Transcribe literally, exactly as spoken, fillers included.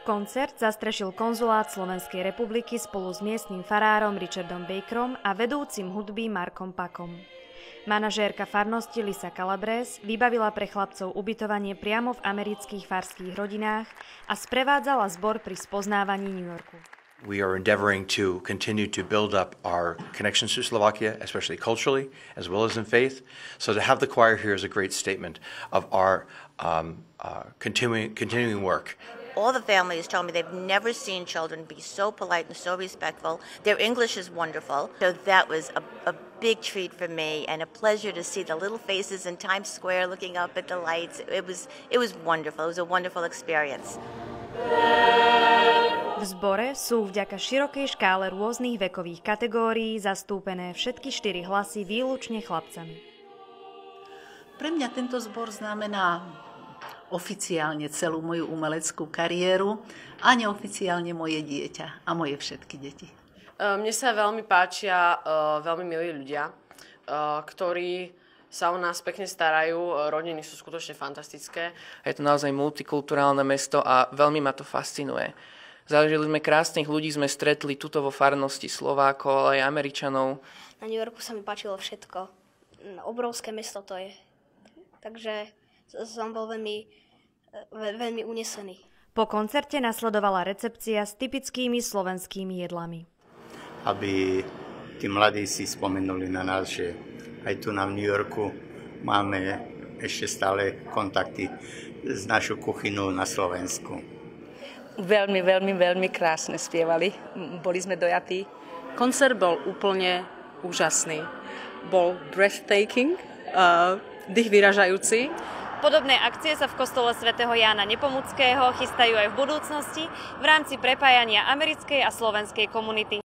Koncert zastrešil konzulát Slovenskej republiky spolu s miestnym farárom Richardom Bakerom a vedúcim hudby Markom Pakom. Manažérka farnosti Lisa Calabrese vybavila pre chlapcov ubytovanie priamo v amerických farských rodinách a sprevádzala zbor pri spoznávaní New Yorku. We are endeavoring to continue to build up our connections to Slovakia, especially culturally, as well as in faith. So to have the choir here is a great statement of our um, uh, continuing, continuing work. All the families told me they've never seen children be so polite and so respectful. Their English is wonderful. So that was a, a big treat for me and a pleasure to see the little faces in Times Square looking up at the lights. It was, it was wonderful. It was a wonderful experience. V zbore sú vďaka širokej škále rôznych vekových kategórií zastúpené všetky štyri hlasy výlučne chlapcami. Pre mňa tento zbor znamená oficiálne celú moju umeleckú kariéru a neoficiálne moje dieťa a moje všetky deti. Mne sa veľmi páčia veľmi milí ľudia, ktorí sa o nás pekne starajú, rodiny sú skutočne fantastické. Je to naozaj multikulturálne mesto a veľmi ma to fascinuje. Zažili sme krásnych ľudí, sme stretli tuto vo farnosti Slovákov, ale aj Američanov. Na New Yorku sa mi páčilo všetko. Obrovské mesto to je. Takže som bol veľmi, veľmi unesený. Po koncerte nasledovala recepcia s typickými slovenskými jedlami. Aby tí mladí si spomenuli na nás, že aj tu na New Yorku máme ešte stále kontakty s našou kuchynou na Slovensku. Veľmi, veľmi, veľmi krásne spievali. Boli sme dojatí. Koncert bol úplne úžasný. Bol breathtaking, uh, dých vyražajúci. Podobné akcie sa v kostole svätého Jána Nepomuckého chystajú aj v budúcnosti v rámci prepájania americkej a slovenskej komunity.